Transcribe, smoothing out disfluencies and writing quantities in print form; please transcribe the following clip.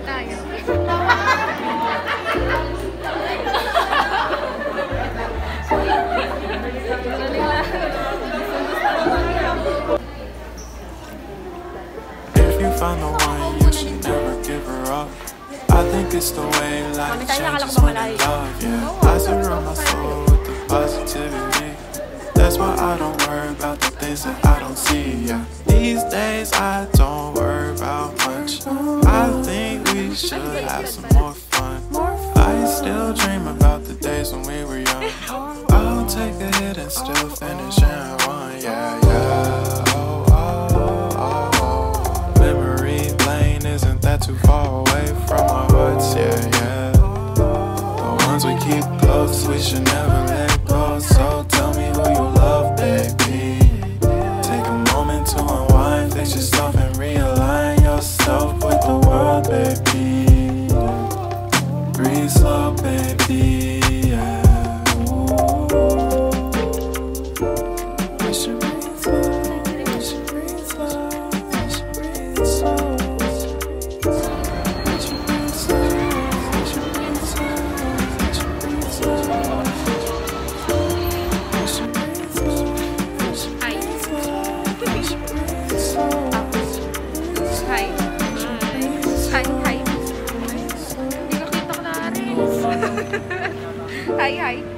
tayo. If you find the one, you should never give her up. I think it's the way life changes when you love, yeah. I surround my soul with the positivity. That's why I don't worry about the things that I don't see, yeah. These days I don't worry about much. I think we should have some more fun. I still dream about the days when we were young. I'll take a hit and still finish in one, yeah, yeah. Oh, oh, oh, oh. Memory lane isn't that too far away from our hearts, yeah, yeah. The ones we keep close, we should never let go. So tell me who you love, baby. Take a moment to unwind, fix yourself and realign yourself with the world, baby. Breathe slow, baby, yeah. We should breathe slow, we should breathe slow, we should breathe slow. We should breathe slow, we should breathe slow, we should breathe slow. We should breathe slow, we should breathe slow, we should breathe slow. Hi. Hi, hi. Hindi ka kita ko na rin. Hi, hi.